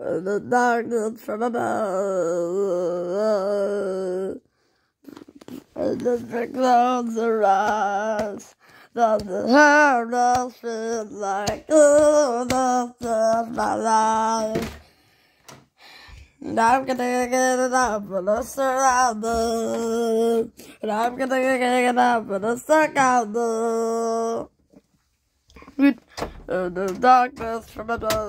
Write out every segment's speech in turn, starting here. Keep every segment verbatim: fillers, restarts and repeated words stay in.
the darkness from above, and the clouds arise. Does the harvest feel like oh, that's my life? And I'm gonna get it up for the surrounded. And I'm gonna get it up for the surrounded. With uh, the darkness from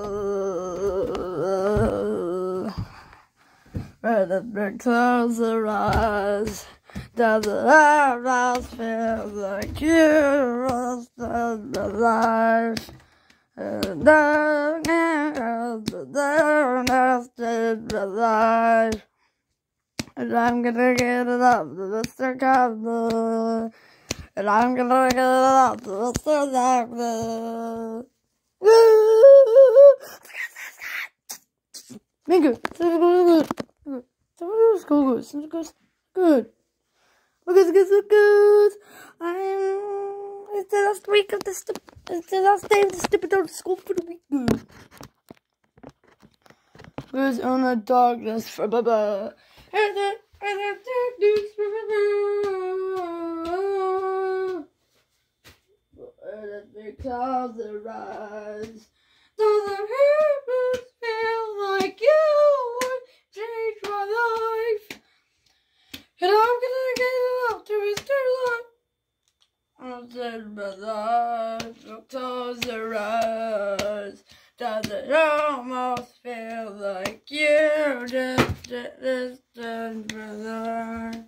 above, where the big clouds arise. Does the house feel like you lost the life? And darkness, the darkness in my life. And I'm gonna get it up to the circle. And I'm gonna get it up to the circle. Mango, good. Good. Good. Good. Good. Look at this, look good. I'm. It's the last week of the stupid. It's the last day of the stupid out of school for the week. Good. Who's on the darkness from above? And the darkness from above. Where the clouds arise. Does the heavens feel like you would change my life? And I'm gonna get it up to eternal life. I'll send my life, the clouds arise. Does it almost feel like you just did my life?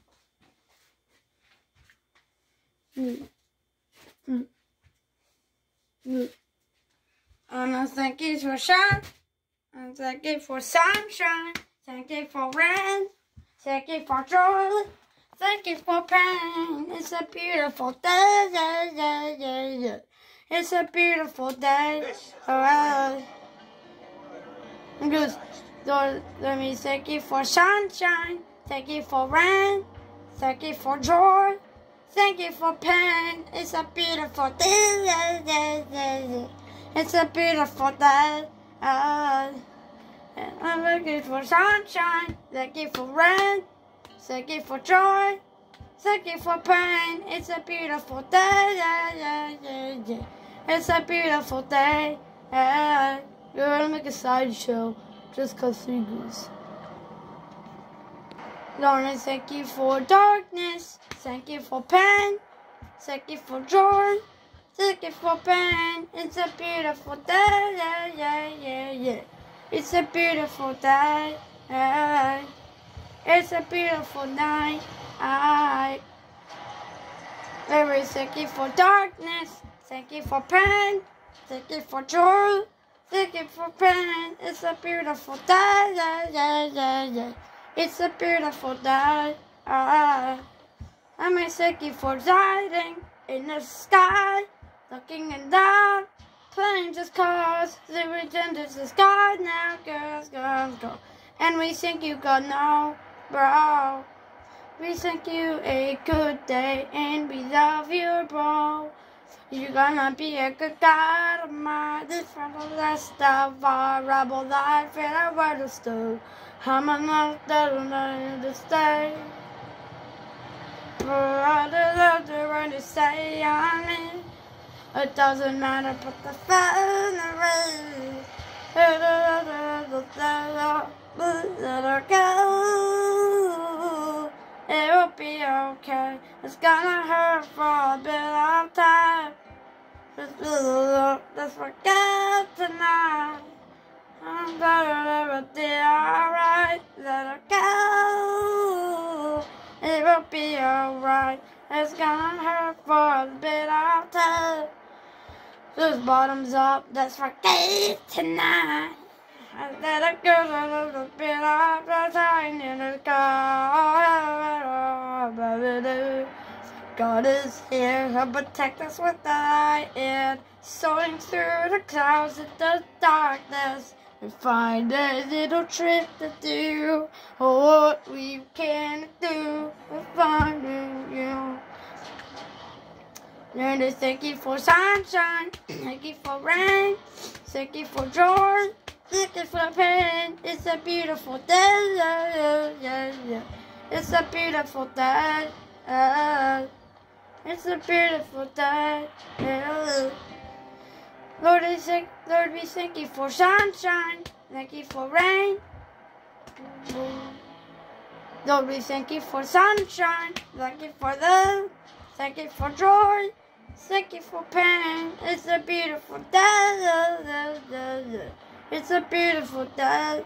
Mm. Mm. Mm. And I thank you for shine, and thank you for sunshine, thank you for rain. Thank you for joy, thank you for pain. It's a beautiful day, yeah, yeah, yeah, yeah. It's a beautiful day. Alright. Good. Lord, let me thank you for sunshine, thank you for rain, thank you for joy, thank you for pain. It's a beautiful day, yeah, yeah, yeah, yeah. It's a beautiful day. Alright. And I'm looking for sunshine, thank you for rain, thank you for joy, thank you for pain. It's a beautiful day, yeah, yeah, yeah, yeah. It's a beautiful day, yeah. You're gonna make a sideshow just cause three goose. Lord, I thank you for darkness, thank you for pain, thank you for joy, thank you for pain. It's a beautiful day, yeah, yeah, yeah, yeah. It's a beautiful day. It's a beautiful night. I thank you for darkness. Thank you for pain. Thank you for joy. Thank you for pain. It's a beautiful day. Yeah, yeah, yeah, yeah. It's a beautiful day. I may thank you for riding in the sky, looking and down. Playing just cause the regent is the sky now, girls, girls, girls. And we think you got no, bro. We think you a good day and we love you, bro. You're gonna be a good guy of mine. This from the rest of our rebel life and I word of stew. I'm enough that'll learn to stay. For all the love to run to say on me. It doesn't matter, but the fun and rain. Let her go. It'll be okay. It's gonna hurt for a bit of time. Just let's forget tonight. I'm gonna everything alright. Let her go. It will be alright. It's gonna hurt for a bit of time. Just bottoms up, let's forget tonight. I let it go a little bit of the time in the car. God is here, He'll protect us with the light and soaring through the clouds of the darkness. We find a little trick to do, what we can do. We're finding you. Learn to thank you for sunshine, thank you for rain, thank you for joy, Thank you for the pain. It's a beautiful day. Yeah, yeah, yeah, yeah. It's a beautiful day. Uh, it's a beautiful day. Yeah. Lord, we thank, Lord, we thank you for sunshine. Thank you for rain. Lord, we thank you for sunshine. Thank you for love. Thank you for joy. Thank you for pain. It's a beautiful day. It's a beautiful day.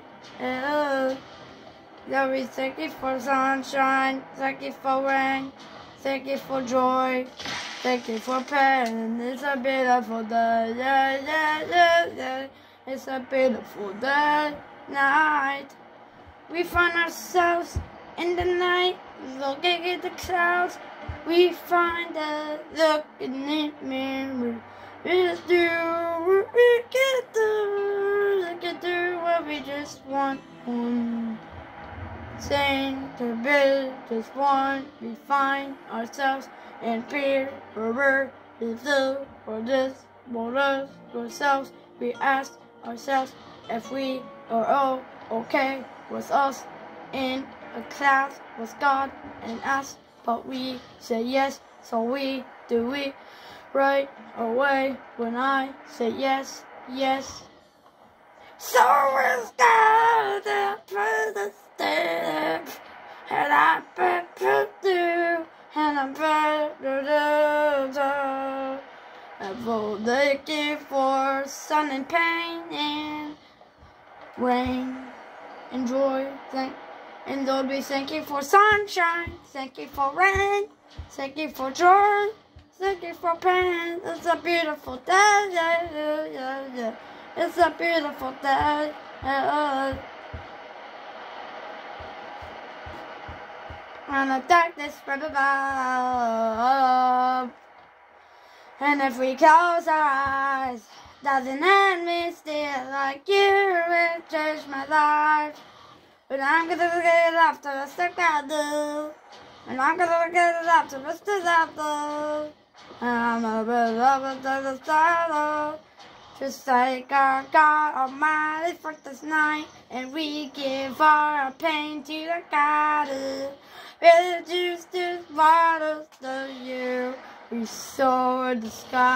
Lord, we thank you for sunshine. Thank you for rain. Thank you for joy. Thank you for pain. It's a beautiful day. Yeah, yeah, yeah, yeah. It's a beautiful day. Night. We find ourselves in the night, looking at the clouds. We find a look in the mirror. We just do what we can do. We can do what we just want. One thing to be, just one. We find ourselves in fear, or we do for this, for us, ourselves. We ask ourselves if we are all okay with us in a class with God and us, but we say yes, so we do it right away when I say yes, yes. So it's God that put the step, and I bet to do, and I'm better to do. I will thank you for sun and pain and rain and joy. Thank And Lord, we thank you for sunshine. Thank you for rain. Thank you for joy. Thank you for pain. It's a beautiful day. Yeah, yeah, yeah, yeah. It's a beautiful day. Yeah. And the darkness spread above. And if we close our eyes, doesn't end me still like you will change my life. But I'm gonna get it after the rest of God do. And I'm gonna get it after the rest of God do. And I'm gonna be loving to the shadow. Just like our God Almighty for this night. And we give our pain to the God who reduced his waters to you. We soar the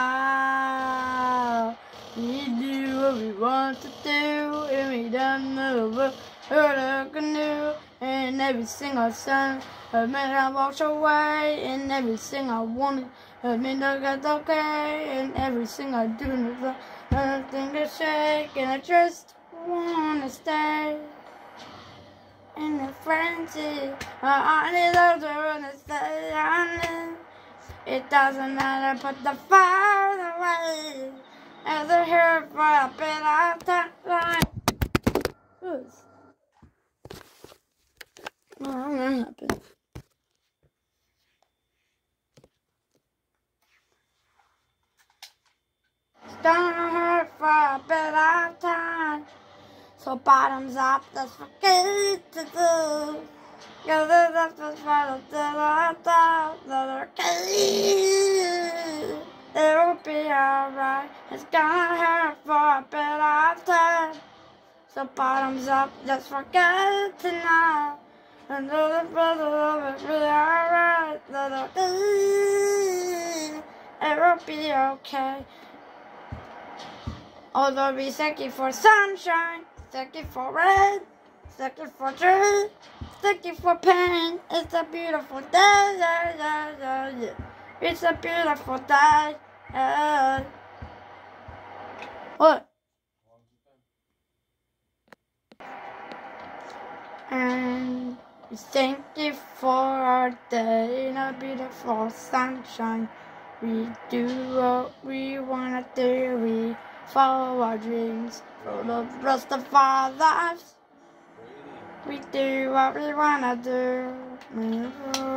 sky. We do what we want to do. And we don't know heard a canoe, and every single song I made I walked away, and everything I wanted I made I got okay, and everything I do is nothing to shake, and I just wanna stay in the frenzy. I need those who wanna stay on it. It doesn't matter, put the fire away. As a hero for a bit of time. Who's Oh, that happened. Gonna hurt for a bit of time. So bottoms up, that's forget to do. Cause it's up to follow to the top. Let it will be alright. It's gonna hurt for a bit of time. So bottoms up, let's forget tonight. And the brother of it really alright. It will be okay. Oh Lord, we thank you for sunshine. Thank you for rain. Thank you for joy. Thank you for pain. It's a beautiful day. Yeah, yeah, yeah, yeah. It's a beautiful day. Yeah. What? And thank you for our day in a beautiful sunshine. We do what we wanna do. We follow our dreams for the rest of our lives. We do what we wanna do.